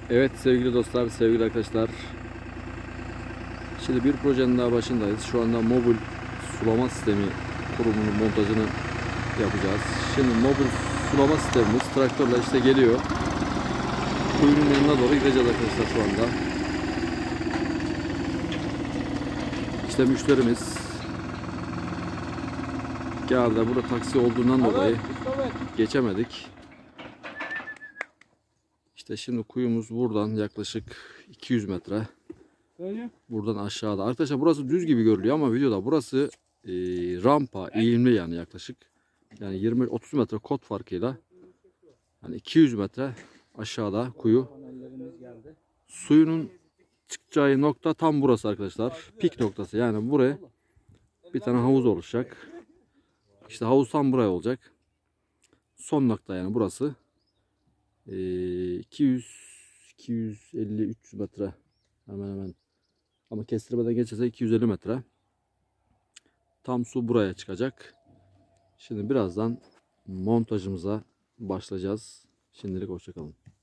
Evet sevgili dostlar, sevgili arkadaşlar. Şimdi bir projenin daha başındayız. Şu anda mobil sulama sistemi kurumunun montajını yapacağız. Şimdi mobil sulama sistemimiz traktörle işte geliyor. Kuyunun yanına doğru gideceğiz arkadaşlar şu anda. İşte müşterimiz geldi. Burada taksi olduğundan dolayı geçemedik. İşte şimdi kuyumuz buradan yaklaşık 200 metre. Buradan aşağıda. Arkadaşlar burası düz gibi görülüyor ama videoda burası rampa, eğimli yani yaklaşık. Yani 20-30 metre kot farkıyla. Yani 200 metre aşağıda kuyu. Suyunun çıkacağı nokta tam burası arkadaşlar. Pik noktası. Yani buraya bir tane havuz oluşacak. İşte havuz tam buraya olacak. Son nokta yani burası. 250-300 metre. Hemen hemen. Ama kestirmeden geçerse 250 metre. Tam su buraya çıkacak. Şimdi birazdan montajımıza başlayacağız. Şimdilik hoşça kalın.